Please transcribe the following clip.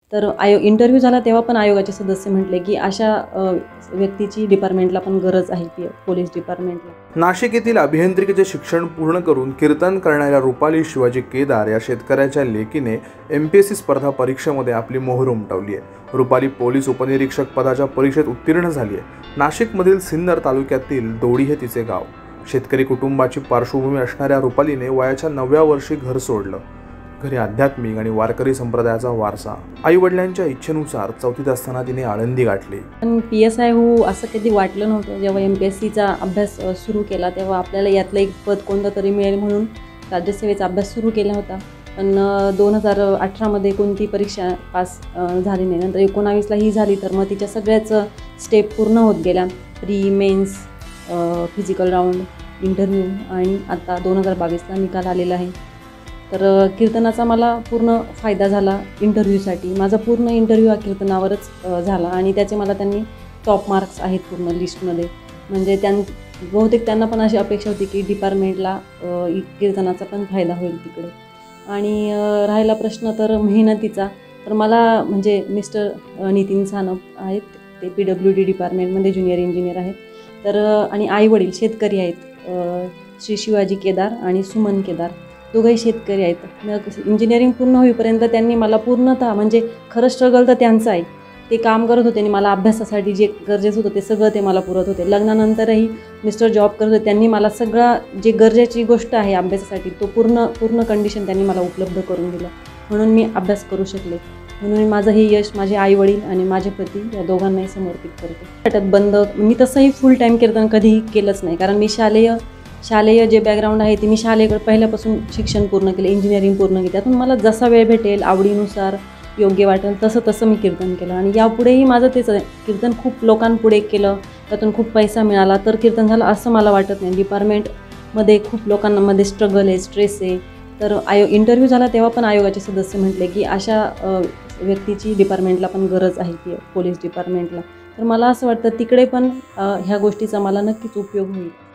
तर इंटरव्ह्यू झाला तेव्हा पण आयोगाचे सदस्य म्हटले की अशा व्यक्तीची डिपार्टमेंटला पण गरज आहे, पोलीस डिपार्टमेंटला. नाशिक येथील अभियांत्रिकीचे शिक्षण पूर्ण करून कीर्तन करणाऱ्या रुपाली शिवाजी केदार या शेतकऱ्याच्या लेकीने MPSC स्पर्धा परीक्षेमध्ये आपली मोहर उमटवली आहे. रुपाली पोलीस उपनिरीक्षक पदाच्या परीक्षेत उत्तीर्ण झाली आहे. नाशिकमधील सिन्नर तालुक्यातील दोडी हे तिचे गाव. शेतकरी कुटुंबाची पार्श्वभूमी असणाऱ्या रुपालीने वयाच्या 9व्या वर्षी घर सोडलं. घरी आध्यात्मिक आणि वारकरी संप्रदायाचा वारसा. आई वडिलांच्या इच्छेनुसार 4थीत असताना तिने आळंदी गाठली. पण PSI हो असं कधी वाटलं नव्हतं. जेव्हा MPSCचा अभ्यास सुरू केला तेव्हा आपल्याला यातलं एक पद कोणतं तरी मिळेल म्हणून राज्यसेवेचा अभ्यास सुरू केला होता. पण 2018मध्ये कोणती परीक्षा पास झाली नाही. नंतर 19ला ही झाली, तर मग तिच्या सगळ्याच स्टेप पूर्ण होत गेल्या. Pre mains, physical round, interview आणि आता 2022ला निकाल आलेला आहे. तर कीर्तनाचा मला पूर्ण फायदा झाला इंटरव्ह्यूसाठी. माझा पूर्ण इंटरव्ह्यू हा कीर्तनावरच झाला आणि मला त्यांनी टॉप मार्क्स आहेत पूर्ण लिस्टमध्ये. म्हणजे बहुतेक त्यांना पण अशी अपेक्षा होती की डिपार्टमेंटला कीर्तनाचा पण फायदा होईल तिकडे. आणि राहिला प्रश्न तर मेहनतीचा, तर मला म्हणजे मिस्टर नितीन सानप आहेत, ते PWD डिपार्टमेंटमध्ये ज्युनियर इंजिनियर आहेत. तर आणि आईवडील शेतकरी आहेत, श्री शिवाजी केदार आणि सुमन केदार, दोघंही शेतकरी आहेत. इंजिनिअरिंग पूर्ण होईपर्यंत त्यांनी मला पूर्णतः म्हणजे खरं स्ट्रगल तर त्यांचं आहे. ते काम करत होते आणि मला अभ्यासासाठी जे गरजेचं होतं ते सगळं ते मला पुरवत होते. लग्नानंतरही मिस्टर जॉब करत होते, त्यांनी मला सगळं जे गरजेची गोष्ट आहे अभ्यासासाठी तो पूर्ण कंडिशन त्यांनी मला उपलब्ध करून दिलं. म्हणून मी अभ्यास करू शकले. म्हणून माझं हे यश माझे आईवडील आणि माझे पती या दोघांनाही समर्पित करते. बंद मी तसंही फुल टाईम कीर्तन कधीही केलंच नाही, कारण मी शालेय जे बॅकग्राऊंड आहे ते मी शालेयकडे पहिल्यापासून शिक्षण पूर्ण केलं, इंजिनिअरिंग पूर्ण केली. त्यातून मला जसा वेळ भेटेल, आवडीनुसार योग्य वाटेल तसं मी कीर्तन केलं. आणि यापुढेही माझं तेच आहे, कीर्तन खूप लोकांपुढे केलं, त्यातून खूप पैसा मिळाला तर कीर्तन झालं असं मला वाटत नाही. डिपार्टमेंटमध्ये खूप लोकांमध्ये स्ट्रगल आहे, स्ट्रेस आहे. तर इंटरव्ह्यू झाला तेव्हा पण आयोगाचे सदस्य म्हटले की अशा व्यक्तीची डिपार्टमेंटला पण गरज आहे, पोलीस डिपार्टमेंटला. तर मला असं वाटतं तिकडे पण ह्या गोष्टीचा मला नक्कीच उपयोग होईल.